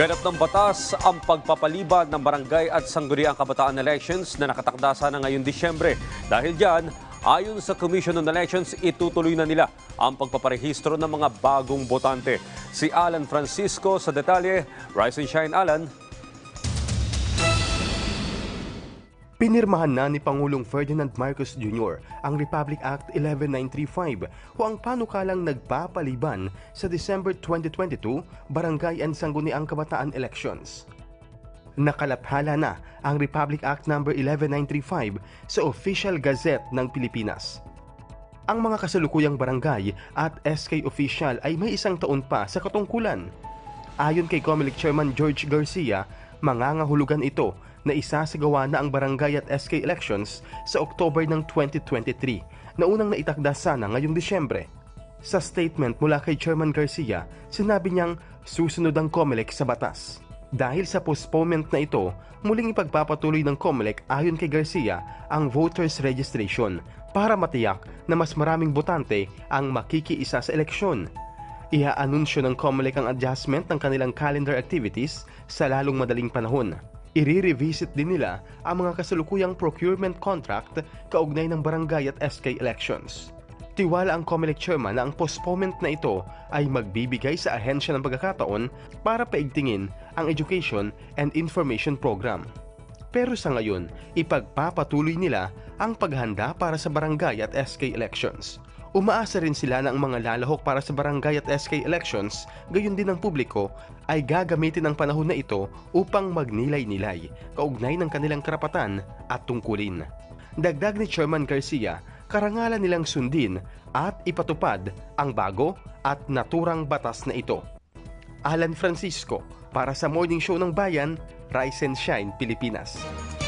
Ganap ng batas ang pagpapaliban ng barangay at sangguniang kabataan elections na nakatakda sana ngayong Disyembre. Dahil dyan, ayon sa Commission on Elections, itutuloy na nila ang pagpaparehistro ng mga bagong botante. Si Alan Francisco sa detalye. Rise and shine, Alan. Pinirmahan na ni Pangulong Ferdinand Marcos Jr. ang Republic Act 11935 o ang panukalang nagpapaliban sa December 2022 Barangay and Sangguniang Kabataan Elections. Nakalathala na ang Republic Act No. 11935 sa Official Gazette ng Pilipinas. Ang mga kasalukuyang barangay at SK official ay may isang taon pa sa katungkulan. Ayon kay COMELEC Chairman George Garcia, mangangahulugan ito na isasagawa na ang barangay at SK elections sa October ng 2023 na unang naitakda sana ngayong Disyembre. Sa statement mula kay Chairman Garcia, sinabi niyang susunod ang COMELEC sa batas. Dahil sa postponement na ito, muling ipagpapatuloy ng COMELEC ayon kay Garcia ang voters registration para matiyak na mas maraming botante ang makikiisa sa eleksyon. Iaanunsyo ng COMELEC ang adjustment ng kanilang calendar activities sa lalong madaling panahon. I-revisit din nila ang mga kasalukuyang procurement contract kaugnay ng barangay at SK elections. Tiwala ang COMELEC chairman na ang postponement na ito ay magbibigay sa ahensya ng pagkakataon para paigtingin ang education and information program. Pero sa ngayon, ipagpapatuloy nila ang paghanda para sa barangay at SK elections. Umaasa rin sila na ang mga lalahok para sa barangay at SK elections, gayon din ng publiko, ay gagamitin ang panahon na ito upang magnilay-nilay, kaugnay ng kanilang karapatan at tungkulin. Dagdag ni Chairman Garcia, karangalan nilang sundin at ipatupad ang bago at naturang batas na ito. Alan Francisco, para sa Morning Show ng Bayan, Rise and Shine, Pilipinas.